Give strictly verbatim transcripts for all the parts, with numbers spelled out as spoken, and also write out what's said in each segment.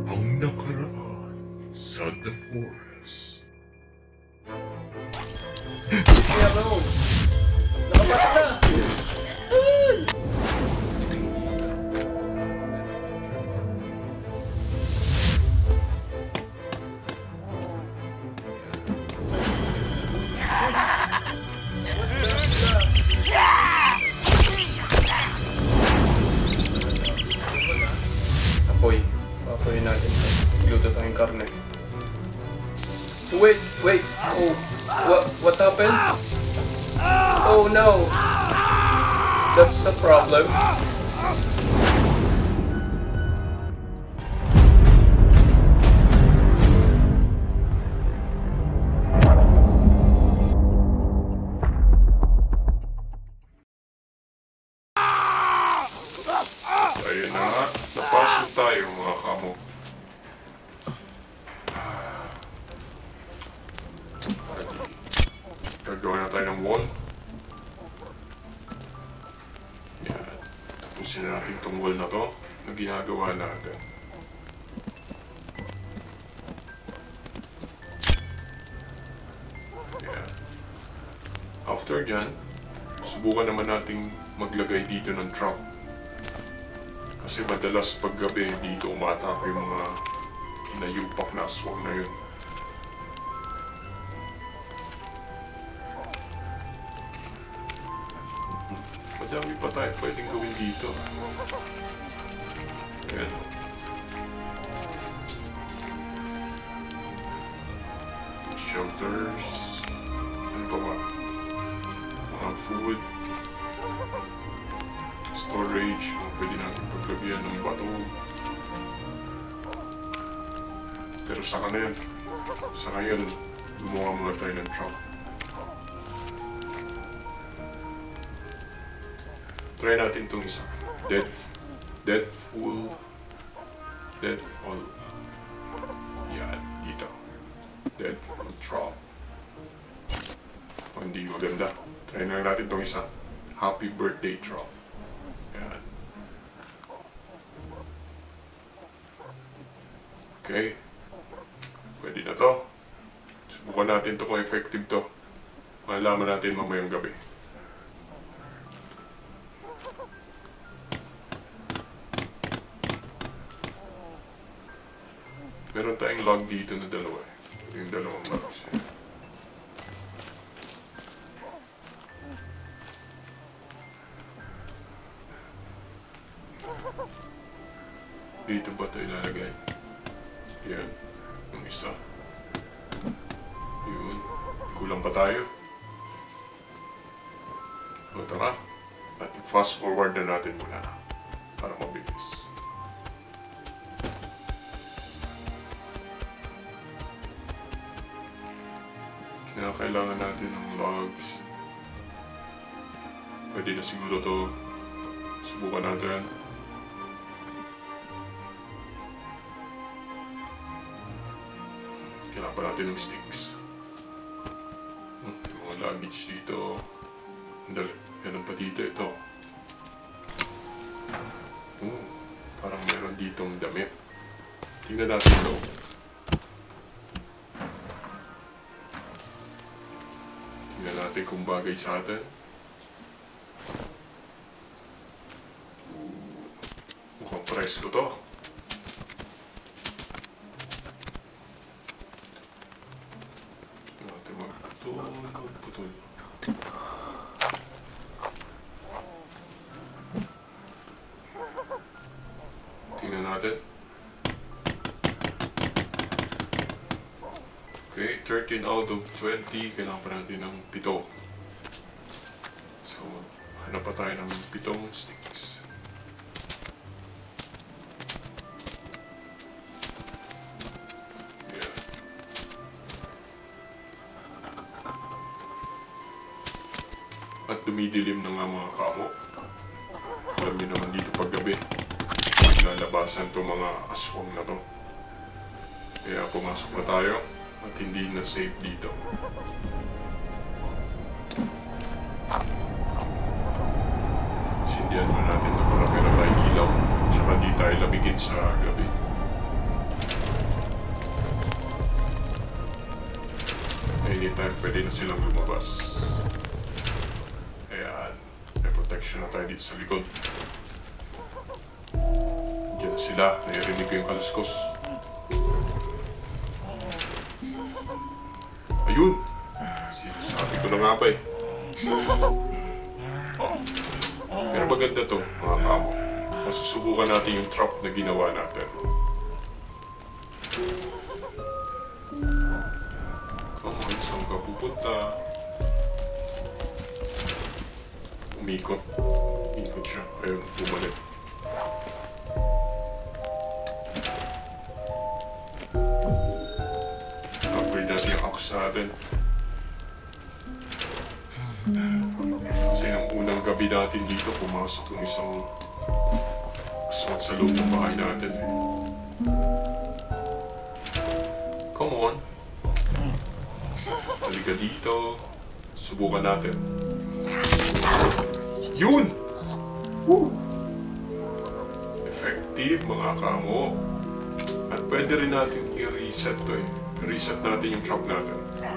ang nakaraan sa The Forest. Mariano! Nakapasok na! Apoy. Papoy natin. Luto tayong karne. Wait, wait. Oh, what, what happened? Oh no. That's the problem. Ayun na nga, napasok tayo mga kamo. Gagawa na tayo ng wall. Yan. Tapusin na natin itong wall na to na ginagawa natin. Yan. After dyan, subukan naman nating maglagay dito ng trap. Kasi madalas paggabi dito umatake yung mga inayupak na aswang na yun. Madami pa tayo pwedeng gawin dito. Ayan. Shelters. Ano pa ba? Mga food. Storage. Pwede natin paglagyan ng bato. Pero sa ngayon, sa ngayon, gumawa muna tayo ng trap. Try natin itong isa. Dead, dead fool, dead fool. Yan, dito. Dead fool trap. O, hindi maganda. Try na natin itong isa. Happy birthday trap. Yan. Okay. Pwede na to. Subukan natin to kung effective to. Malalaman natin mamayang gabi. Meron tayong log dito na dalawa eh. Yung dalawang logs eh. Dito ba ito ilalagay? Yan. Yung isa. Yun. Kulang pa tayo. O tara. At fast forward na natin muna. Para mabilis. Kaya kailangan natin ng logs. Pwede na siguro to. Subukan natin. Kailangan pa natin ng sticks. Hmm, yung mga luggage dito. Dali. Ganun pa dito ito. Hmm, parang meron ditong damit. Tingnan natin ito. Tingnan natin kung bagay sa atin. Mukhang presko to. Putol. Tingnan natin. Okay, thirteen out of twenty. Kailangan pa natin ng pito. So, hanap pa tayo ng pitong sticks. At dumidilim na nga mga kamo. Alam niyo naman dito paggabi, lalabasan itong mga aswang na to. Kaya pumasok na tayo at hindi na safe dito. Sindihan mo natin ito para meron tayong ilaw. Tsaka di tayo labigin sa gabi. anytime pwede na silang lumabas. Ayan, may protection na tayo dito sa likod. Diyan na sila, naririnig ko yung kaluskos. Ayun! Sinasabi ko na nga ba eh. Pero maganda to, mga kamo. Masusubukan natin yung trap na ginawa natin. Come on, saan ka pupunta? Umikot. Umikot siya. Ayun, bumalik. Upgrade natin yung axe natin. Kasi nang unang gabi natin dito, pumasok yung isang aswang sa loob ng bahay natin eh. Come on. Halika dito. Subukan natin. Yun! Woo! Effective, mga kamo. At pwede rin natin i-reset to eh. I-reset natin yung trap natin.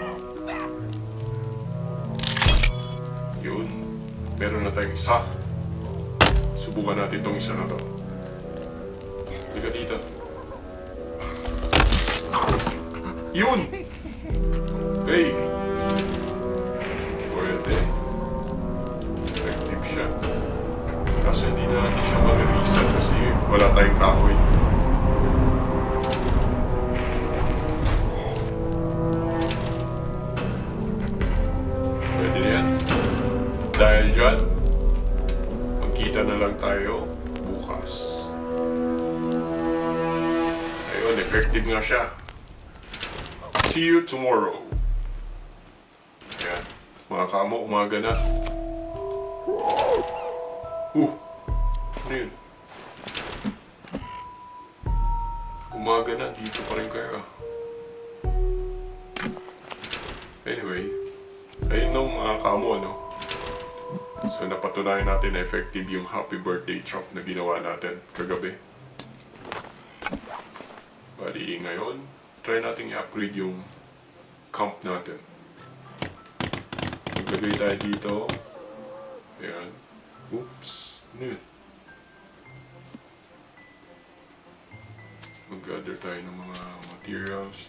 Yun. Meron na tayong isa. Subukan natin tong isa na to. Halika dito. Yun! Okay. Pwede. Effective siya. Kaso hindi na natin siya mag-reset kasi wala tayong kahoy. Pwede na yan. Dahil dyan, magkita na lang tayo bukas. Ayun, effective nga siya. See you tomorrow. Ayan. Mga kamo, umaga na. Uh! Ano yun? Umaga na, dito pa rin kayo. Anyway, ayun no mga kamo, no? So napatunayan natin na effective yung happy birthday trap na ginawa natin kagabi. Bali ngayon, try natin i-upgrade yung camp natin. Maglagay tayo dito. Ayan. Oops. Ano yun? Mag-gather tayo ng mga materials.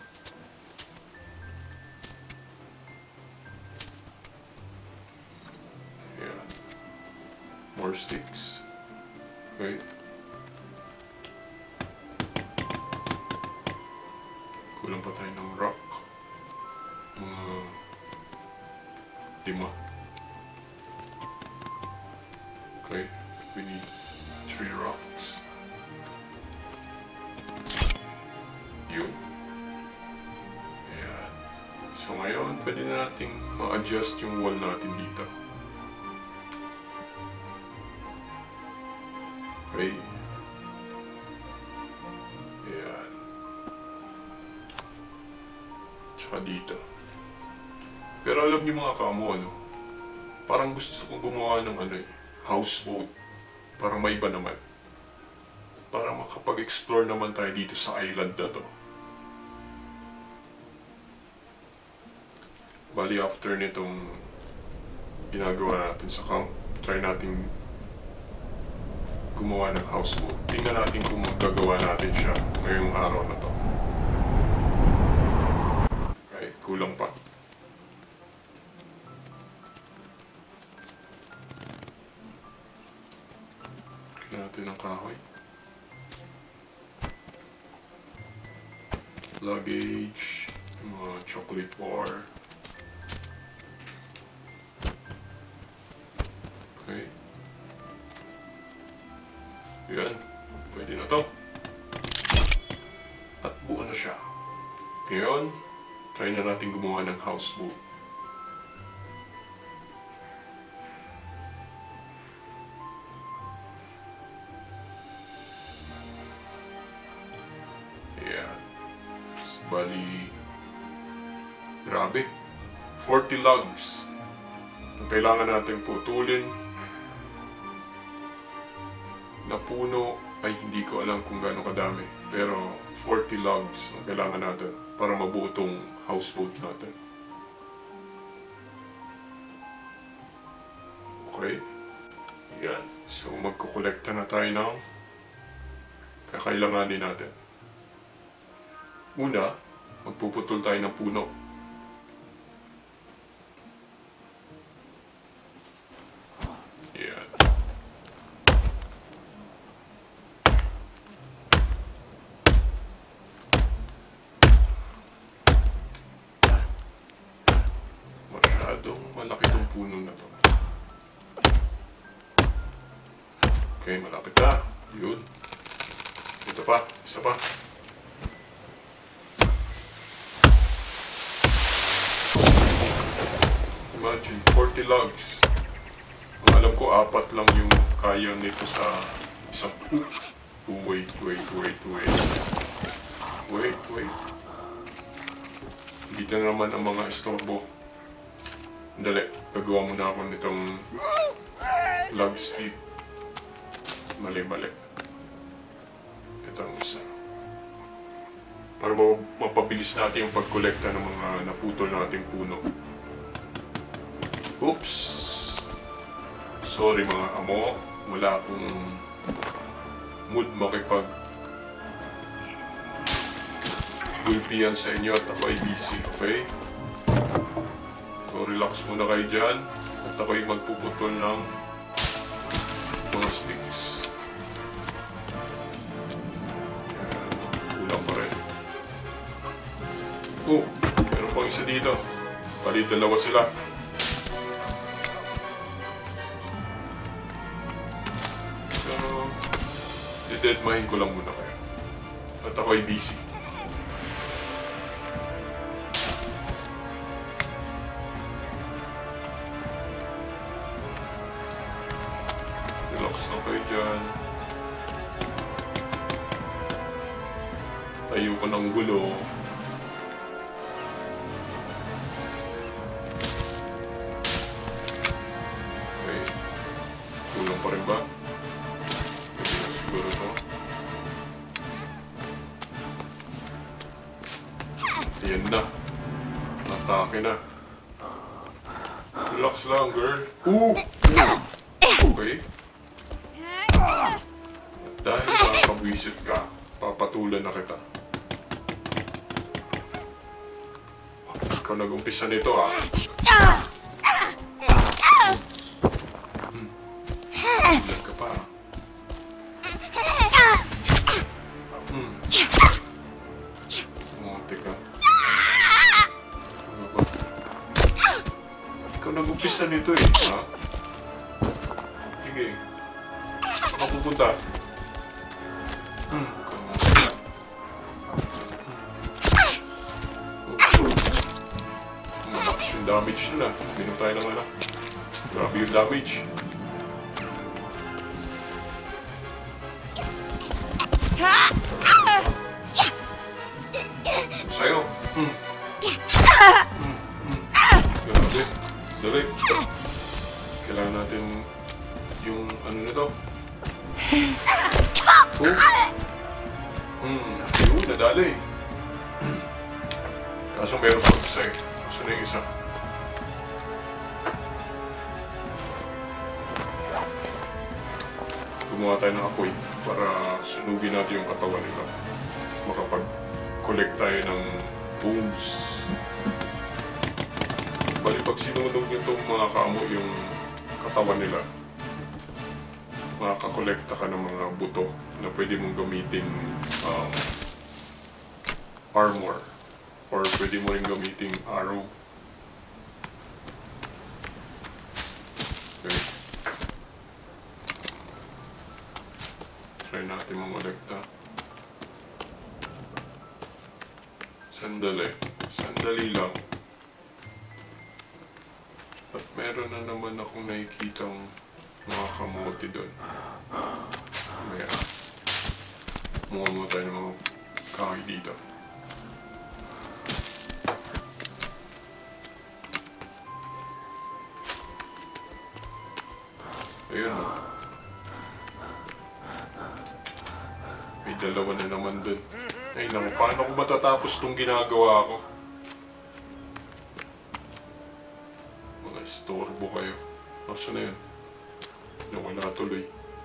Ayan. More sticks. Okay. Kulang pa tayo ng rock. Mga lima. Okay, we need three rocks. Yun. Ayan. So ngayon, pwede na nating ma-adjust yung wall natin dito. Okay. Ayan. Tsaka dito. Pero alam niyo mga kamo, ano? Parang gusto kong gumawa ng ano eh, houseboat. Para may iba naman. Para makapag-explore naman tayo dito sa island na to. Bali after nitong ginagawa natin sa camp, try natin gumawa ng houseboat. Tingnan natin kung magagawa natin siya ngayong araw na to. Okay, kulang pa. Natin ang kahoy. Luggage, mga chocolate bar. Okay. Yan, pwede na to. At buo na siya. Ngayon, try na natin gumawa ng houseboat. Bali, grabe, forty logs ang kailangan natin putulin na puno. Ay hindi ko alam kung gaano kadami, pero forty logs ang kailangan natin para mabuo itong houseboat natin. Okay. Yan. So, magkukolekta na tayo ng kakailanganin natin. Una, magpuputol tayo ng puno. Yan. Masyadong malaki tong puno na to. Okay, malapit na. Yun. Ito pa. Isa pa. Imagine, forty logs. Ang alam ko, apat lang yung kaya nito sa isang... Oh, wait, wait, wait, wait. Wait, wait. Dito na naman ang mga istorbo. Dali, gagawa muna ako nitong log sleep. Mali, mali. Ito ang isa. Para mapabilis natin yung pagkolekta ng mga naputol nating puno. Oops! Sorry mga amo. Wala akong mood makipag gulpihan sa inyo at ako ay busy, okay? So relax muna kayo dyan at ako ay magpuputol ng mga sticks. Kulang pa rin. Oh! Meron pang isa dito. Bali dalawa sila. So, i-deadmine ko lang muna kayo. At ako ay busy. Relax na kayo dyan. Tayo ko ng gulo. Okay. Kulang pa rin ba? Pwede na siguro to. Ayan na. Natake na. Relax lang, girl. Ooh! Okay. At dahil makakabwisit ka, papatulan na kita. Ikaw nag-umpisa nito, ha? Hmm. Ilan ka pa, ha? Hmm. Munti ka. Ano ba? Ikaw nag-umpisa nito, eh, ha? Sige. Saan ka pupunta? Hmm. Malakas yung damage nila. Minom tayo ng ano. Grabe yung damage. Sa'yo. Hmm. Hmm. Hmm. Grabe. Dali. Kailangan natin yung ano nito. Oh. Hmm. Yun, nadali. Kaso meron pa isa eh. Kaso na yung isa. Gumawa tayo ng apoy para sunugin natin yung katawan nito. Makapag-collect tayo ng bones. Bali pag sinunog nyo itong mga kaamo yung katawan nila, makakakolekta ka ng mga buto na pwede mong gamitin um, armor or pwede mo rin gamitin arrow. Okay. Try natin mamolekta. Sandali. Sandali lang. At meron na naman akong nakikitang mga kamote doon. Kaya, muha mo tayo ng mga kahoy dito. Ayun o. May dalawa na naman doon. Ay naku, paano ko matatapos itong ginagawa ko? Mga istorbo kayo. Nasaan na yun? Nawala tuloy.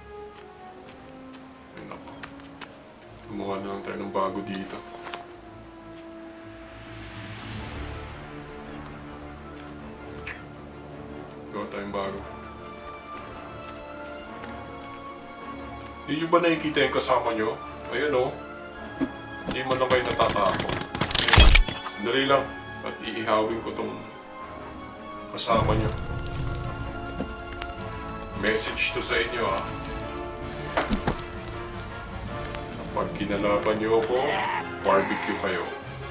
Ay nako. Gumawa na lang tayo ng bago dito. Gawa tayong bago. Hindi nyo ba nakikita yung kasama nyo? Ayun o. Oh. Hindi man lang kayo natatakot. Dali lang. At iihawin ko tong kasama nyo. Message to sa inyo ha. Kapag kinalaban nyo ako, barbecue kayo.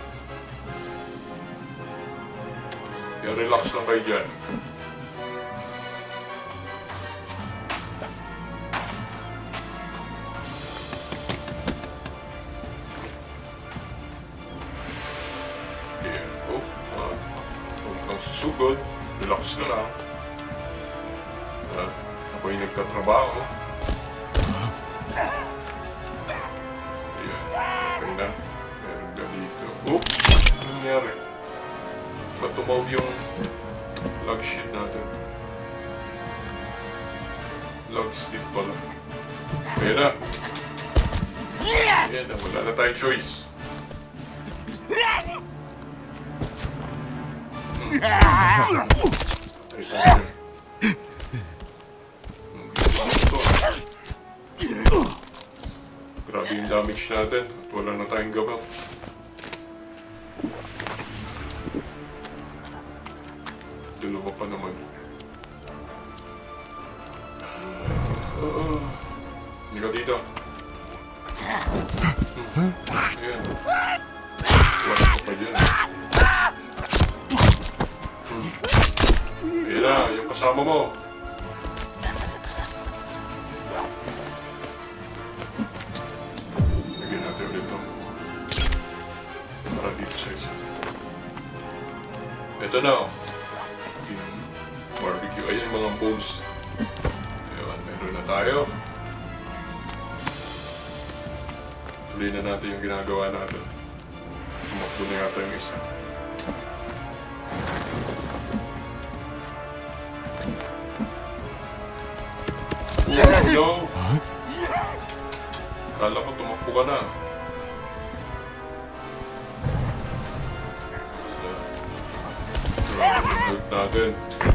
Kaya relax lang kayo dyan. Susugod, relax ka lang. At ako'y nagtatrabaho. Ayan, okay na. Meron ka dito. Oh! Ano nangyari? Ba't tumawag yung log sheet natin? Log stick pala. Ayan na! Ayan na, wala na tayong choice. Ay, tayo. Grabe yung damage natin at wala na tayong gamot. Dalawa pa naman. Hindi ka dito. Ayan. Wala ka pa dyan. Ayan na, yung kasama mo. Lagyan natin ulit ito. Para dito sa isa. Ito na o. Yung barbecue. Ayan yung mga bones. Ayan, meron na tayo. Tuloy na natin yung ginagawa natin. Tumakbo na yata yung isa. Oh no! Kala ko tumakbo ka na. Grabe yung health natin.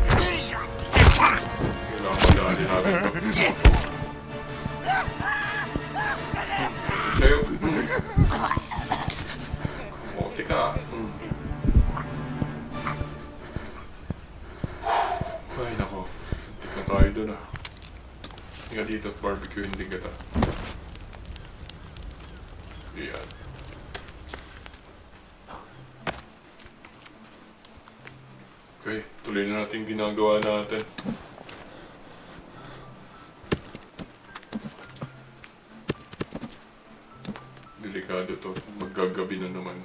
Kailangan madali natin ito. Ito sa'yo. Kumote ka. Ay nako. Hintik na tayo dun ah. Nga dito at barbecue hindi kita. Ayan. Okay, tuloy na natin ginagawa natin. Delikado to, maggagabi na naman.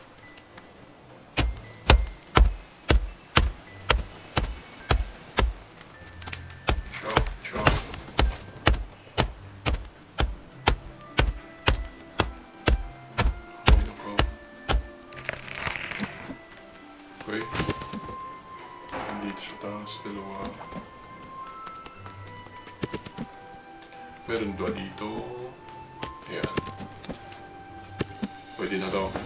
Okay. Andito sa taas, dalawa. Meron dua dito. Ayan. Pwede na daw.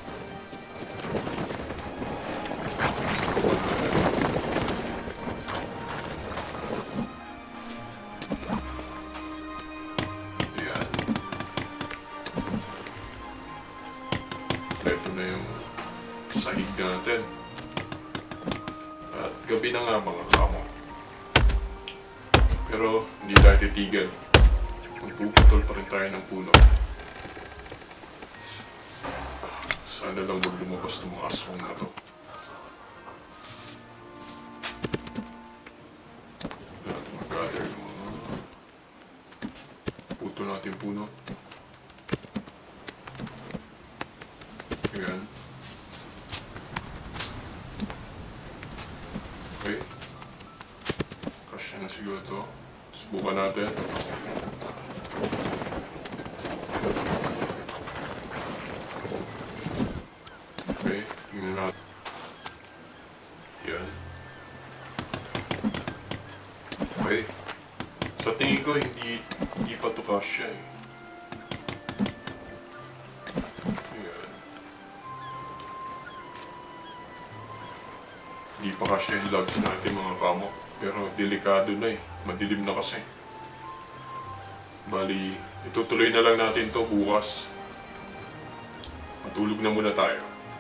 Ayan. Ito na yung sahig natin. At gabi na nga mga kamo. Pero hindi tayo titigil. Magpuputol pa rin tayo ng puno. Sana lang wag lumabas ng mga aswang na to. At mag-gather yung mga putol natin puno. Ayan. Okay. Kasya na siguro ito. Subukan natin. Okay. Tingnan natin. Yan. Okay. kasya eh. Ayan. Hindi pa kasya yung logs natin mga kamo. Pero delikado na eh. Madilim na kasi. Bali, itutuloy na lang natin to bukas. Matulog na muna tayo.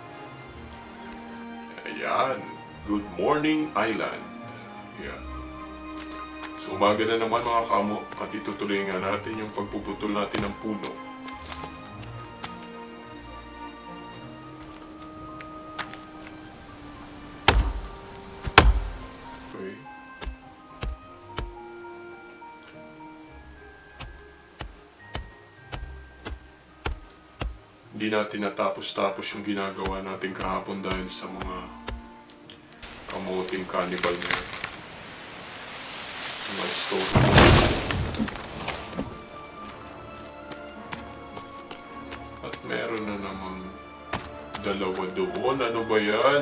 Ayan. Good morning, Island. Ayan. So, umaga na naman mga kamo. At itutuloy nga natin yung pagpuputol natin ng puno. Okay. Hindi natin natapos-tapos yung ginagawa natin kahapon dahil sa mga kamuting cannibal na yun. Mga story. At meron na namang dalawa doon. Ano ba yan?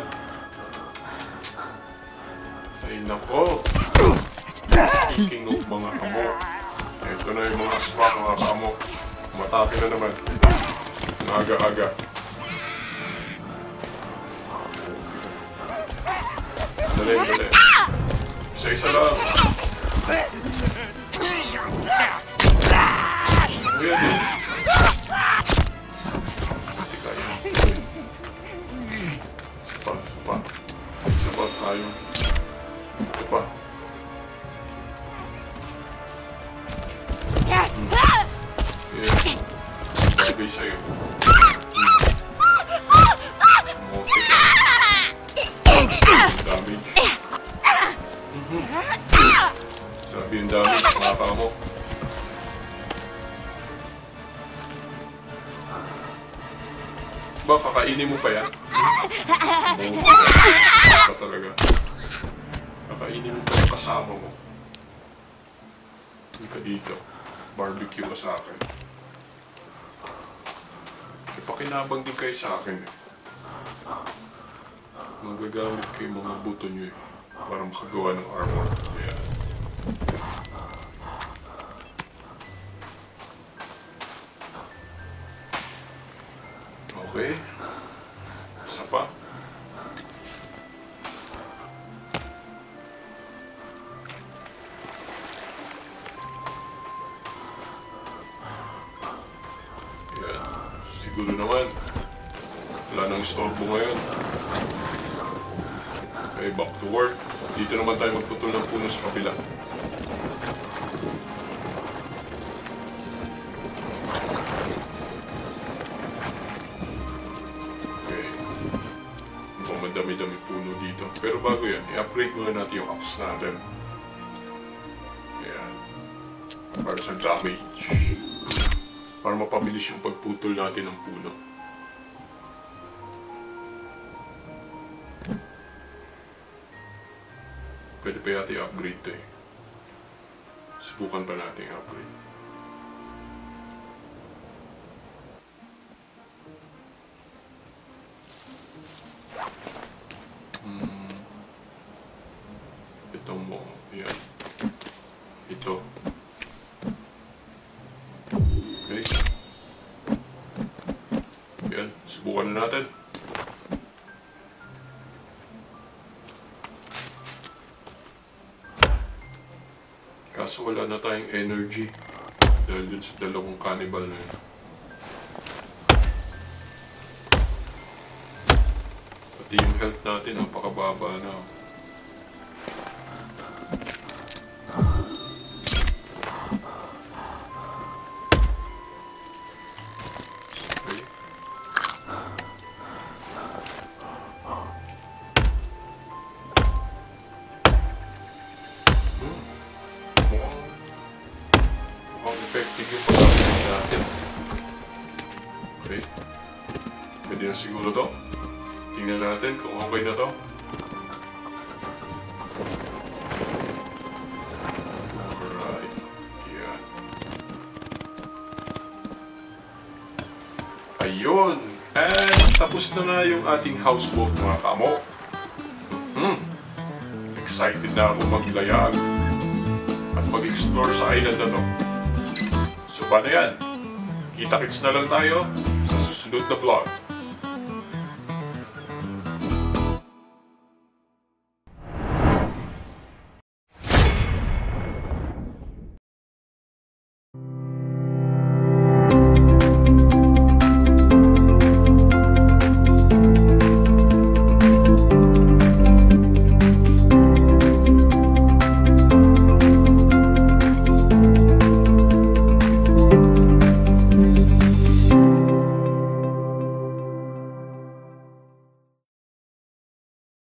Ay nako! Speaking of mga kamo, ito na yung mga aswang mga kamo. Matake na naman. Aga-aga. Dali, dali. Isa-isa lang. Gusto mo yan eh. Hindi kaya. Isa pa, isa pa. Isa pa tayo. Ito pa. Hmm. Yeah. Bagay sa'yo. Damage. Mm-hmm. Sabi yung damage, mga kamo. Ba, kakainin mo pa yan? Ba talaga? Kakainin mo pa yung kasama mo. Hindi ka dito. Barbecue ka sa akin. Pakinabang din kayo sa akin eh. Magagamit kayo mga buto nyo eh. Para makagawa ng armor. Ayan. Okay. Isa pa. Siguro naman, wala nang istorbo ngayon. Okay, back to work. Dito naman tayo magputol ng puno sa kabila. Okay. Mukhang madami-dami puno dito. Pero bago yan, i-upgrade muna natin yung axe natin. Ayan. Para sa damage. Para mapabilis yung pagputol natin ng puno. Pwede pa yata i-upgrade ito eh. Subukan pa natin i-upgrade. Hmm. Ito mo. Yan. Ito. Okay. Yan. Subukan na natin. Kaso wala na tayong energy dahil dun sa dalawang cannibal na yun. Pati yung health natin napakababa na. Effective yung pagkakas natin. Okay. Pwede na siguro to. Tingnan natin kung okay na to. Alright. Yan. Ayun. And tapos na nga yung ating housework mga kamo. Mm-hmm. Excited na ako maglayag at mag-explore sa island na to. So paano yan? Kita-kits na lang tayo sa susunod na vlog.